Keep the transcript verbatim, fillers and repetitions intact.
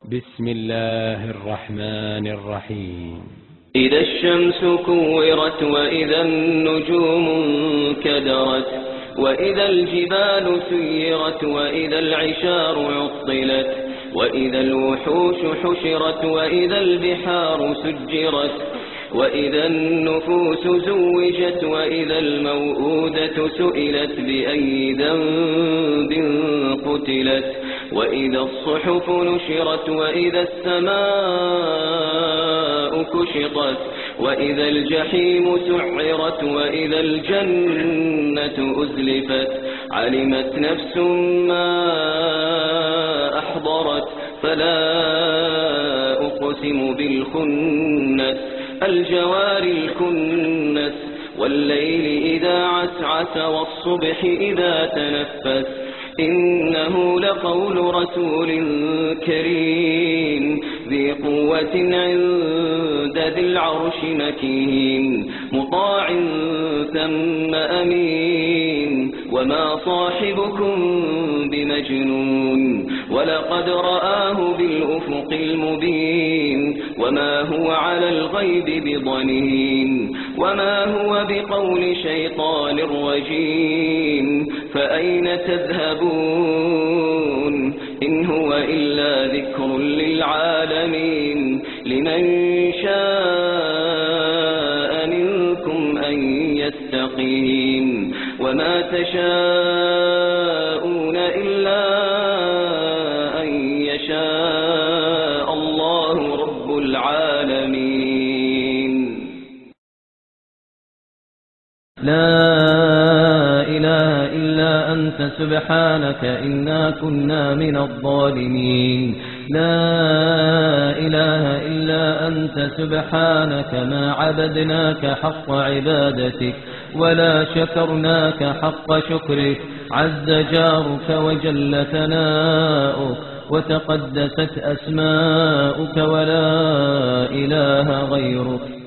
بسم الله الرحمن الرحيم. إذا الشمس كورت وإذا النجوم انكدرت وإذا الجبال سيرت وإذا العشار عطلت وإذا الوحوش حشرت وإذا البحار سجرت وإذا النفوس زوجت وإذا الموءودة سئلت بأي ذنب قتلت وإذا الصحف نشرت وإذا السماء كشطت وإذا الجحيم سعرت وإذا الجنة أزلفت علمت نفس ما أحضرت فلا أقسم بالخنس الجوار الكنس والليل إذا عسعس والصبح إذا تنفس إنه لقول رسول كريم ذي قوة عند ذي العرش مكين مطاع ثم أمين وما صاحبكم بمجنون ولقد رآه بالأفق المبين وما هو على الغيب بضنين وما هو بقول شيطان رجيم فأين تذهبون إن هو إلا ذكر للعالمين لمن شاء منكم أن يستقيم وما تشاءون إلا أن يشاء الله رب العالمين. لا إله إلا أنت سبحانك إنا كنا من الظالمين. لا إله إلا أنت سبحانك ما عبدناك حق عبادتك ولا شكرناك حق شكرك عز جارك وجل ثناؤك وتقدست أسماؤك ولا إله غيرك